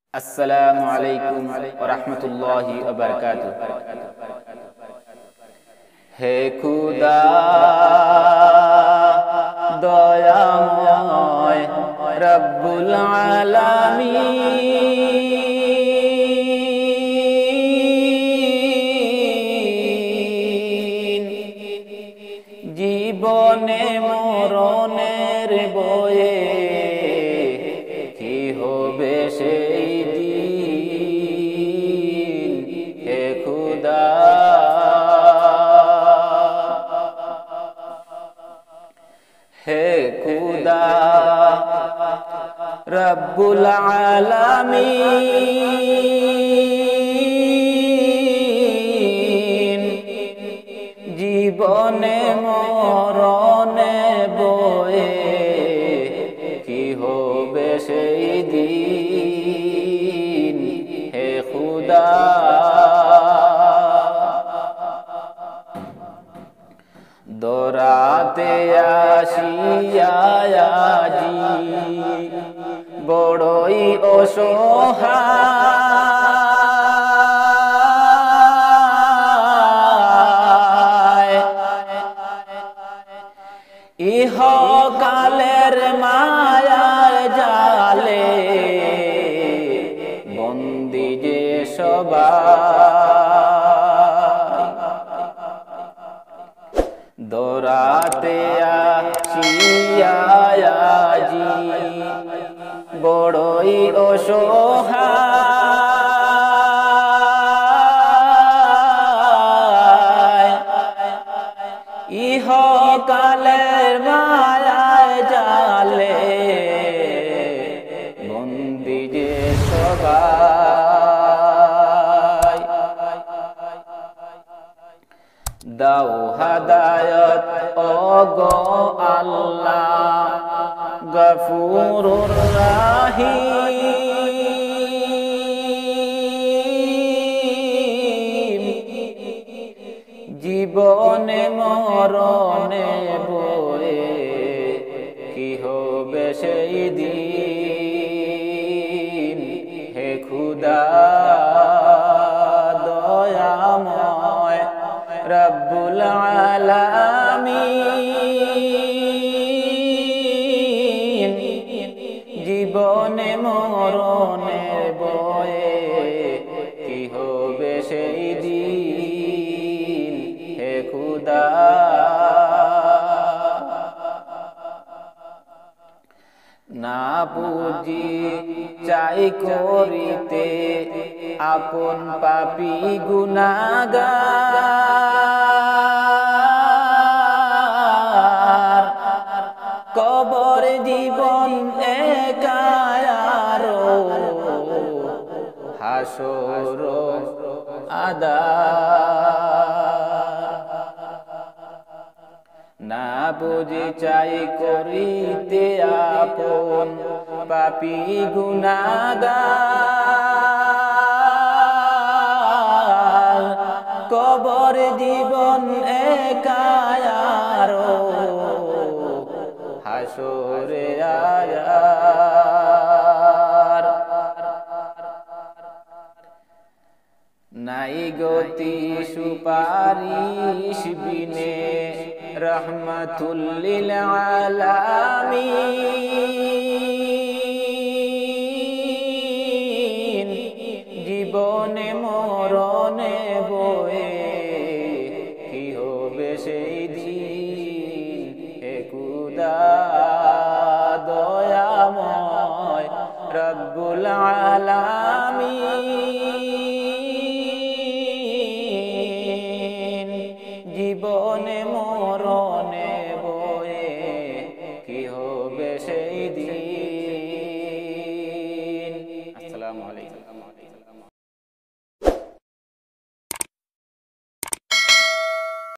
আসসালামু আলাইকুম ওয়া রাহমাতুল্লাহি ওয়া বারাকাতুহু। হে খুদা দয়াময় রব্বুল আলামিন, জীবনে মরণের বয়ে কি হবে সেই দিন। হে খুদা হে খুদা রব্বুল আলামিন, জীবনে মরণে বয়ে কি হবে সেই দিন। হে খুদা দরাতে আসিয়া আজি বড়ই অসহায়, ইহকালের মায়ার জালে বন্দি যে সবাই। দরাতে আসিয়া আজি বড়ই অসহায়, ইহকালের মায়ায় জালে বন্দি যে সবাই। দাও হাদায়াত ওগো আল্লাহ গফুরুর রহিম, জীবনে মরণে বয়ে কি হবে সেই দিন। হে খুদা দয়াময় রব্বুল আলামিন, জীবনে মরণে বয়ে কি হবে সেই দিন। হে খুদা না বুঝি চাই করিতে আপন পাপী গুনাহগার, কবর জীবন একায়ারো হাসর আদার। না বুঝি চাই করিতে আপন পাপী গুনাহগার, কবর জীবন একায়ারো হাসরে আয়ার। নাই গতি সুপারিশ বিনে রহমাতুল লিল আলামিন,